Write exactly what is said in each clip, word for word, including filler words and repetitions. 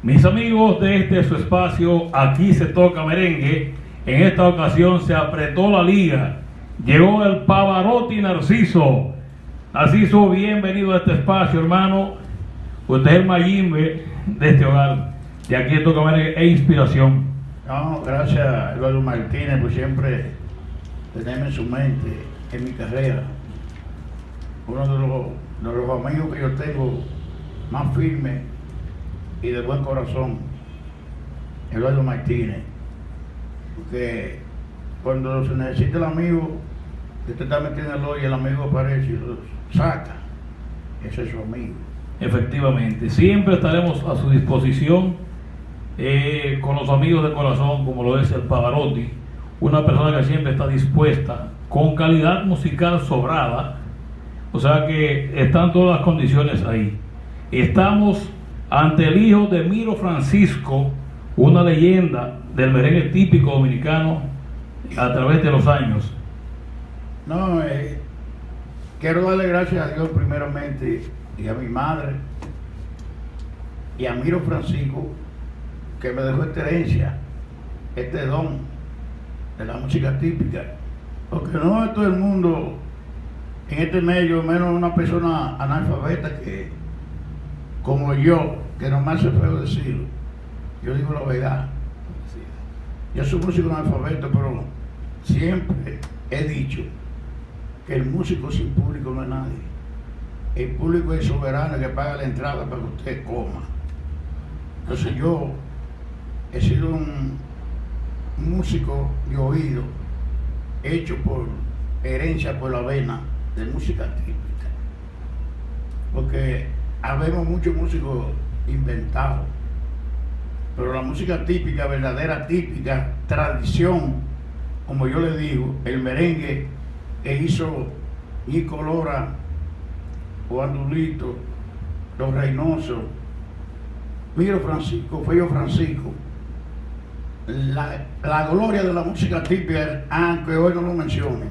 Mis amigos de este su espacio, aquí se toca merengue. En esta ocasión se apretó la liga. Llegó el Pavarotti Narciso. Narciso, bienvenido a este espacio, hermano. Usted es el mayimbe de este hogar. De aquí toca merengue e inspiración. No, gracias Eduardo Martínez por siempre tenerme en su mente, en mi carrera. Uno de los, de los amigos que yo tengo más firme y de buen corazón, Eduardo Martínez. Porque cuando se necesita el amigo, usted está metiendo el hoyo y el amigo aparece y lo saca. Ese es su amigo. Efectivamente, siempre estaremos a su disposición eh, con los amigos de corazón, como lo es el Pavarotti, una persona que siempre está dispuesta, con calidad musical sobrada, o sea que están todas las condiciones ahí. Estamos ante el hijo de Miro Francisco, una leyenda del merengue típico dominicano a través de los años. No, eh, quiero darle gracias a Dios primeramente y a mi madre y a Miro Francisco, que me dejó esta herencia, este don de la música típica, porque no es todo el mundo en este medio, menos una persona analfabeta que como yo, que no me hace feo decirlo, yo digo la verdad. Yo soy músico analfabeto, pero siempre he dicho que el músico sin público no es nadie. El público es soberano, que paga la entrada para que usted coma. Entonces yo he sido un, un músico de oído, hecho por herencia, por la vena de música típica. Porque habemos muchos músicos inventados, pero la música típica, verdadera típica, tradición, como yo le digo, el merengue que hizo Nico Lora, Juan Dulito, Los Reynosos, Miro Francisco, Fello Francisco, la, la gloria de la música típica, aunque hoy no lo mencionen.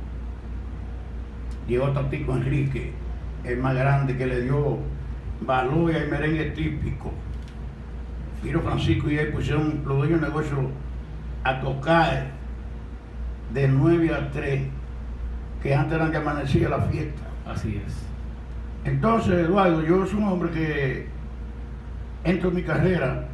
Llegó Tatico Enrique, el más grande, que le dio valor al merengue típico. Miro Francisco y él pusieron los dueños de negocio a tocar de nueve a tres, que antes eran que amanecía la fiesta. Así es. Entonces, Eduardo, yo soy un hombre que entro en mi carrera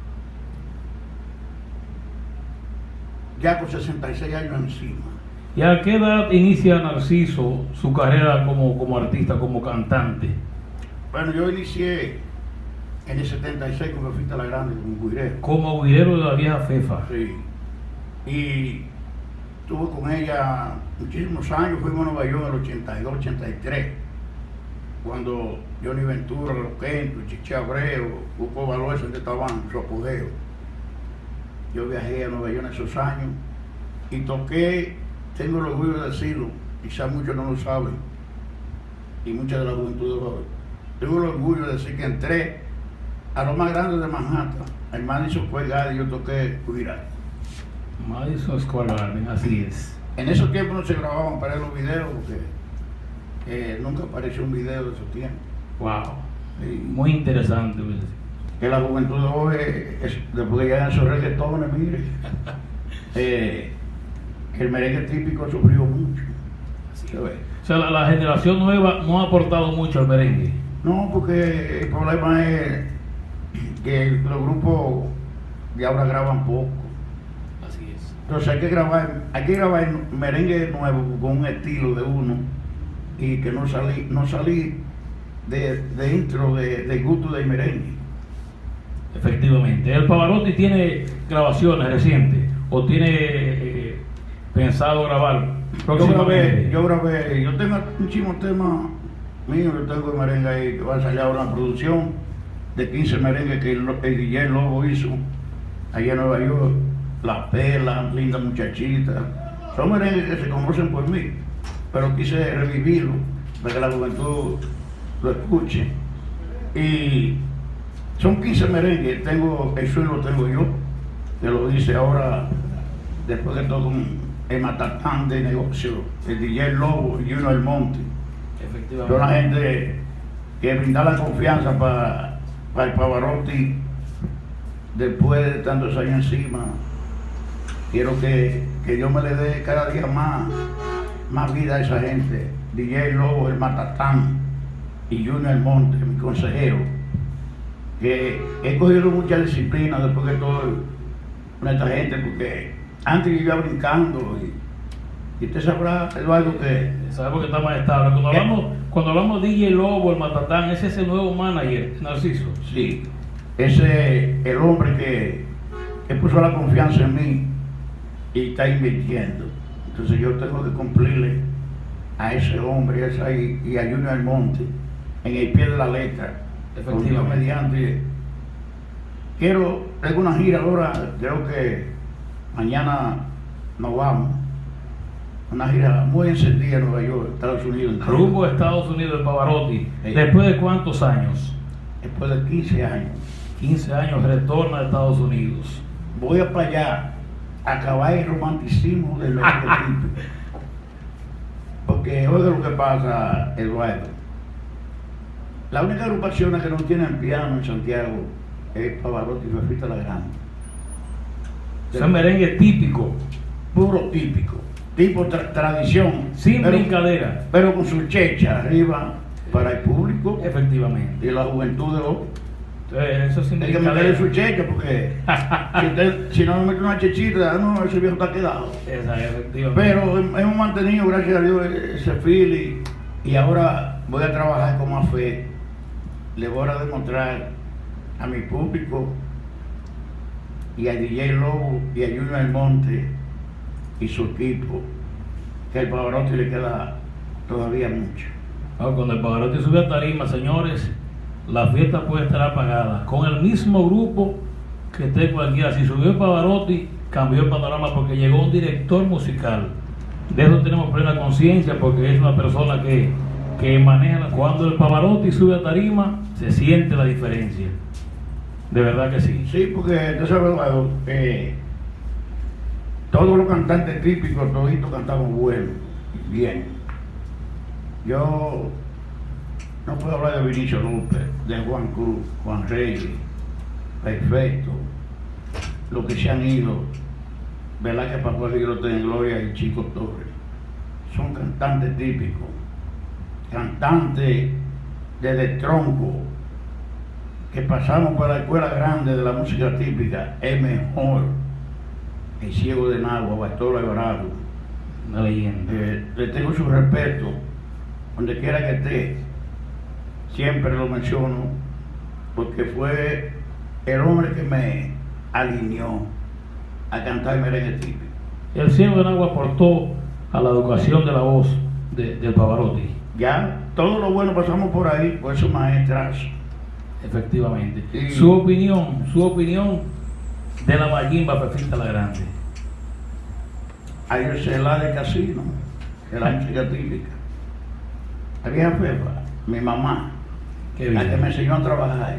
ya con sesenta y seis años encima. ¿Y a qué edad inicia Narciso su carrera como, como artista, como cantante? Bueno, yo inicié en el setenta y seis con Fita La Grande, como guirero. Como guirero de la vieja Fefa. Sí. Y estuve con ella muchísimos años, fuimos a Nueva York en el ochenta y dos, ochenta y tres, cuando Johnny Ventura, Los Kentos, Chiche Abreu, Grupo Valores, donde estaban en su apogeo. Yo viajé a Nueva York en esos años y toqué, tengo el orgullo de decirlo, quizás muchos no lo saben, y mucha de la juventud de hoy. Tengo el orgullo de decir que entré a lo más grande de Manhattan, al Madison Square Garden, yo toqué Cuidar. Madison Square Garden, así es. En esos tiempos no se grababan para los videos, porque eh, nunca apareció un video de esos tiempos. Wow. Y muy interesante. Que la juventud de hoy, es, después que llegan esos reggaetones, mire, eh, el merengue típico sufrió mucho. Así es. O sea, la, la generación nueva no ha aportado mucho al merengue. No, porque el problema es que los grupos de ahora graban poco. Así es. Entonces hay que grabar, hay que grabar merengue nuevo con un estilo de uno y que no salí, no salí de, de intro de, de gusto del merengue. Efectivamente. ¿El Pavarotti tiene grabaciones recientes o tiene eh, pensado grabar próximamente? Yo grabé, yo grabé, yo tengo muchísimos temas míos, yo tengo el merengue ahí que va a salir ahora una producción de quince merengues que el, el D J Lobo hizo allá en Nueva York, La Pela, Linda Muchachita. Son merengues que se conocen por mí, pero quise revivirlo para que la juventud lo escuche. Y son quince merengues, tengo, el suelo tengo yo, que lo dice ahora, después de todo un, el matatán de negocio, el D J Lobo y uno del Monte. Efectivamente. Son la gente que brinda la confianza para, para el Pavarotti después de tantos años encima, quiero que, que yo me le dé cada día más, más vida a esa gente. D J Lobo, el Matatán y Junior Almonte, mi consejero, que he cogido mucha disciplina después que estoy con esta gente, porque antes yo iba brincando y, y usted sabrá, Eduardo, que... Sabemos que está más estable. Cuando hablamos, cuando hablamos de D J Lobo, el Matatán, ese es el nuevo manager, Narciso. Sí, ese es el hombre que, que puso la confianza en mí y está invirtiendo. Entonces yo tengo que cumplirle a ese hombre a esa, y, y a Junior Almonte en el pie de la letra. Efectivamente. Mediante. Quiero, tengo una gira ahora, creo que mañana nos vamos. Una gira muy encendida en Nueva York, Estados Unidos. Rumbo a Estados Unidos, el Pavarotti. Sí. ¿Después de cuántos años? Después de quince años. quince años retorna a Estados Unidos. Voy a para allá a acabar el romanticismo del estereotipo. Porque oiga lo que pasa, Eduardo. La única agrupación que no tienen piano en Santiago es Pavarotti y Fefita la Grande. Es un merengue típico, Puro típico, tipo tra tradición. sin pero, brincadera. pero con su checha arriba para el público Efectivamente. y la juventud de hoy. Entonces, eso sin Hay que meterle brincadera. su checha porque si, usted, si no me mete una chechita, no, ese viejo está quedado. Esa, efectivamente. Pero hemos mantenido, gracias a Dios, ese feel y, y ahora voy a trabajar con más fe. Le voy a demostrar a mi público y a D J Lobo y a Junior Almonte y su equipo que el Pavarotti le queda todavía mucho. Ah, cuando el Pavarotti sube a tarima, señores, la fiesta puede estar apagada. Con el mismo grupo que esté cualquiera. Si subió el Pavarotti, cambió el panorama porque llegó un director musical. De eso tenemos plena conciencia porque es una persona que, que maneja. La... Cuando el Pavarotti sube a tarima, se siente la diferencia. De verdad que sí. Sí, porque tú sabes, Eduardo, eh, todos los cantantes típicos, toditos cantamos bueno, bien. Yo no puedo hablar de Vinicio López, de Juan Cruz, Juan Reyes, Perfecto, los que se han ido, ¿verdad? Que Papá Dios lo tenga en gloria y Chico Torres. Son cantantes típicos, cantantes desde tronco, que pasamos por la escuela grande de la música típica, es mejor. El Ciego de Nagua, Bartolo Alvarado. Una leyenda. Eh, le tengo su respeto, donde quiera que esté, siempre lo menciono, porque fue el hombre que me alineó a cantar merengue típico. El Ciego de Nagua aportó a la educación de la voz de, del Pavarotti. Ya, todo lo bueno pasamos por ahí, por esos maestras. Efectivamente. Sí. Su opinión, su opinión de la Mayimba Fefita la Grande. Hay la de Casino, de la música típica. La vieja Fefa, mi mamá, Qué la bien. que me enseñó a trabajar.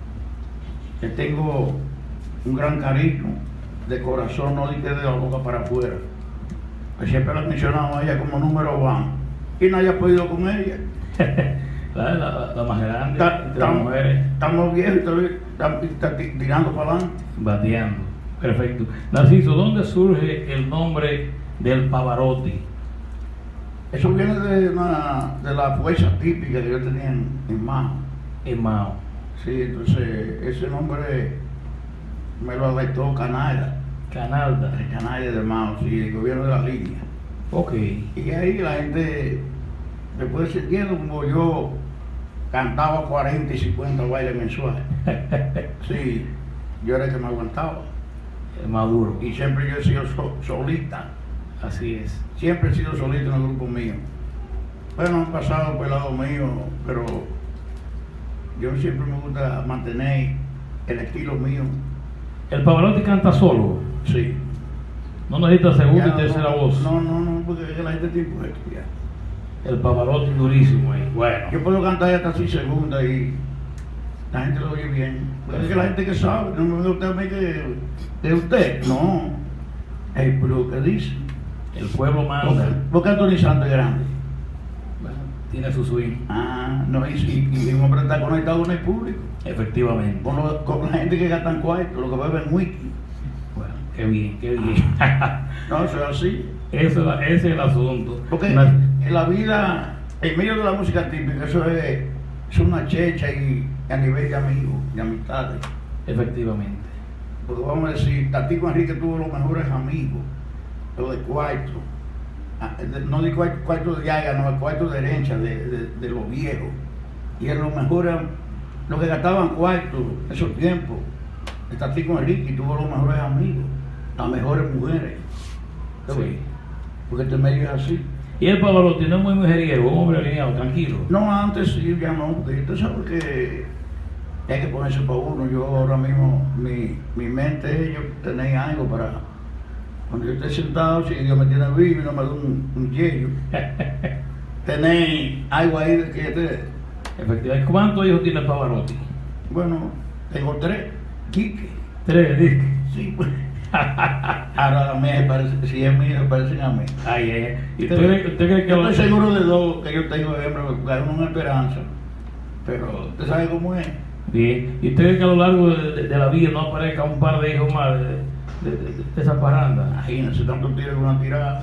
Le tengo un gran cariño de corazón, no de que de la boca para afuera. Pues siempre la mencionamos a ella como número uno y no haya podido con ella. La, la, la más grande Ta- entre las tam- mujeres, Estamos viejos y todavía está- está ti- tirando para adelante. bateando. Perfecto. Narciso, ¿dónde surge el nombre del Pavarotti? Eso viene de, una, de la fuerza típica que yo tenía en, en Mao. En Mao. Sí, entonces ese nombre me lo adoptó Canalla, Canalda. el Canalla de Mao, sí, el gobierno de la línea. Ok. Y ahí la gente, después de ese tiempo, como yo cantaba cuarenta y cincuenta bailes mensuales, sí, yo era el que me aguantaba. El Maduro. Y siempre yo he sido so- solista, Así es. siempre he sido solista en el grupo mío. Bueno, han pasado por el lado mío, pero yo siempre me gusta mantener el estilo mío. El Pavarotti canta solo. Sí. No necesita segunda Ya y tercera no, voz. No, no, no, porque la gente tiene impuesto ya. El Pavarotti durísimo ahí. Bueno. Yo puedo cantar hasta así segunda y la gente lo oye bien. Porque es que la gente que sabe, no me ve usted a mí que de usted. No. El pueblo que dice. El pueblo Porque, manda. porque Anthony Santos es grande. Bueno, Tiene su swing. Ah, no, y, y, y un hombre está conectado con el público. Efectivamente. Con, lo, con la gente que gastan cuarto, lo que beben whisky. Bueno, qué bien, qué bien. No, eso es así. Eso, ese es el asunto. Porque Una- en la vida, en medio de la música típica, eso es, es una checha y a nivel de amigos, de amistades. Efectivamente. Porque vamos a decir, Tatico Enrique tuvo los mejores amigos, los de cuarto. Ah, de- No de cuarto, cuarto de yaga, no, el cuarto de herencia, de, de, de los viejos. Y en los mejores, los que gastaban cuarto en esos tiempos. El Tatico Enrique tuvo los mejores amigos, las mejores mujeres. Sí. Porque este medio es así. Y el Pavarotti no es muy mujeriego, un hombre alineado, tranquilo. No, antes sí, ya no, porque usted sabe que hay que ponerse para uno. Yo ahora mismo, mi, mi mente, yo tenía algo para, cuando yo esté sentado, si Dios me tiene vivo y no me da un, un yello, tenéis algo ahí de que te, Efectivamente. ¿Cuántos hijos tiene el Pavarotti? bueno, tengo tres, Quique, Tres, dice. sí, pues. Ahora a mí se parece, si es mío, se parecen a mí. Ay, ay, ay. ¿Y usted, cree- usted cree que Yo lo- estoy seguro de dos que yo tengo hembra, porque hay una esperanza, pero usted sabe cómo es. Bien. ¿Y usted cree que a lo largo de, de- de la vida no aparezca un par de hijos más de, de, de- de esa parranda? Imagínense tanto tiro que una tirada.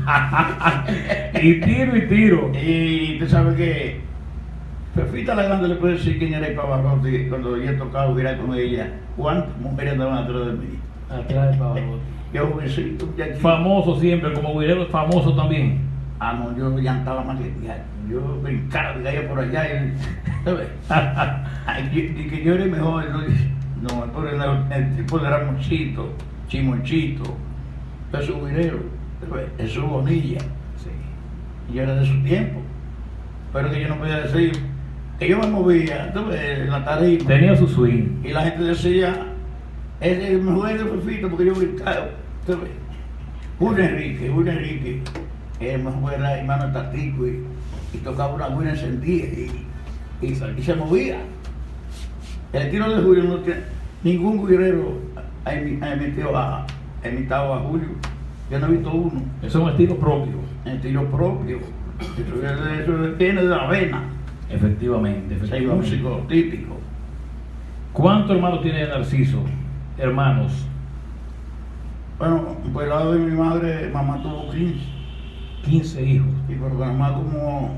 Y tiro y tiro. Y usted sabe que Fefita la Grande le puede decir quién era el Pavarotti cuando yo he tocado virar con ella. ¿Cuántas mujeres andaban atrás de mí? Atrás del Pavarotti. Yo jovencito, muchachito. Famoso siempre, como guirero famoso también. Ah, no, yo llantaba más que el diablo. Yo brincaba de allá por allá. Y, ¿sabes? Ay, yo- y que yo era el mejor. No, no pero el, el tipo de Ramoncito, Chimonchito, Jesús Guirero, ¿sabes? Jesús Bonilla. Sí. Y yo era de su tiempo. Pero que yo no podía decir que yo me movía, ¿sabes? En la tarima. Tenía su swing. Y la gente decía, es el mejor de Fefito porque yo brincaba. ¿Sabes? Julio Enrique, Julio Enrique, el mejor era hermano de Tatico y, y tocaba una buena encendida y, y, y se movía. El tiro de Julio no tiene, ningún guerrero ha imi- ha emitido a, ha imitado a Julio. Yo no he visto uno. Eso es un estilo propio. En estilo propio. Eso, es- eso viene de la vena. Efectivamente, Es efectivamente. músico típico. ¿Cuántos hermanos tiene Narciso? Hermanos. Bueno, por el lado de mi madre, mamá tuvo quince. quince hijos. Y por mamá como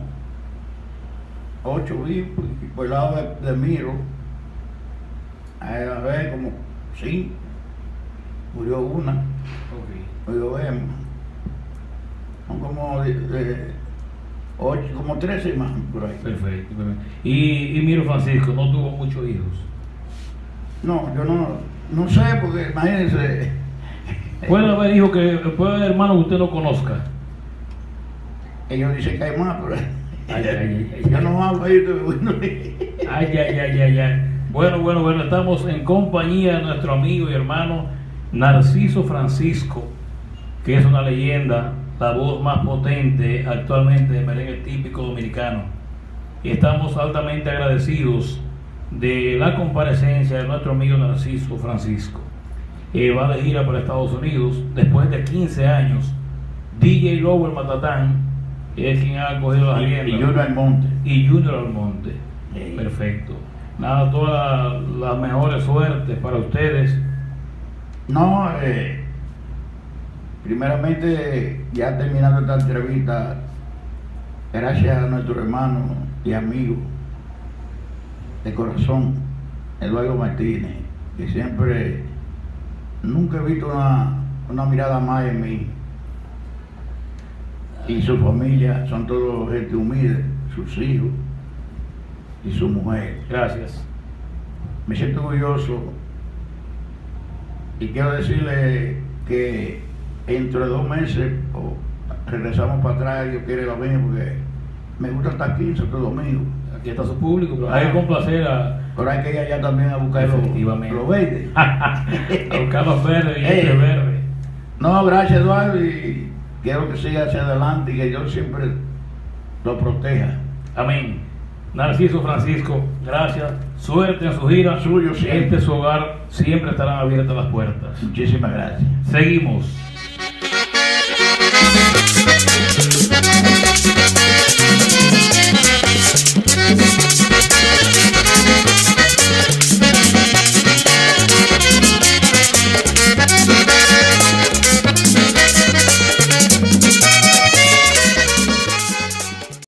ocho hijos. Y por el lado de, de Miro, a ver, como cinco. Murió una, murió Emma. Son como de, de ocho, como trece más por ahí. Perfecto. perfecto. Y, y Miro Francisco no tuvo muchos hijos. No, yo no, no sé, porque imagínense. Puede haber hijos que, puede haber hermanos que usted no conozca. Ellos dicen que hay más, pero Ay, ay, ay, ay, yo ay. no hablo ahí de bueno. Ay, ay, ay, ay, ay. Bueno, bueno, bueno, estamos en compañía de nuestro amigo y hermano Narciso Francisco, que es una leyenda, la voz más potente actualmente de merengue típico dominicano. Y estamos altamente agradecidos de la comparecencia de nuestro amigo Narciso Francisco. Eh, va de gira para Estados Unidos después de quince años. D J Lower Matatán es quien ha cogido las Y, riendas. y yo al monte. Y Junior Almonte. Sí. Perfecto. Nada, todas las mejores suertes para ustedes. No, eh, primeramente, ya terminando esta entrevista, gracias a nuestro hermano y amigo de corazón, Eduardo Martínez, que siempre, nunca he visto una, una mirada más en mí. Y su familia son todos gente humilde, sus hijos y su mujer. Gracias. Me siento orgulloso y quiero decirle que dentro de dos meses o regresamos para atrás, Dios quiere la venga, porque me gusta estar aquí en Santo Domingo. Aquí está su público, pero hay que complacer a, Pero hay que ir allá también a buscar los, Efectivamente. los verdes. a buscar los verdes y Ey. entre verdes. No, gracias Eduardo, y quiero que siga hacia adelante y que Dios siempre lo proteja. Amén. Narciso Francisco, gracias. Suerte en su gira. Suyo siempre. Este es su hogar. Siempre estarán abiertas las puertas. Muchísimas gracias. Seguimos.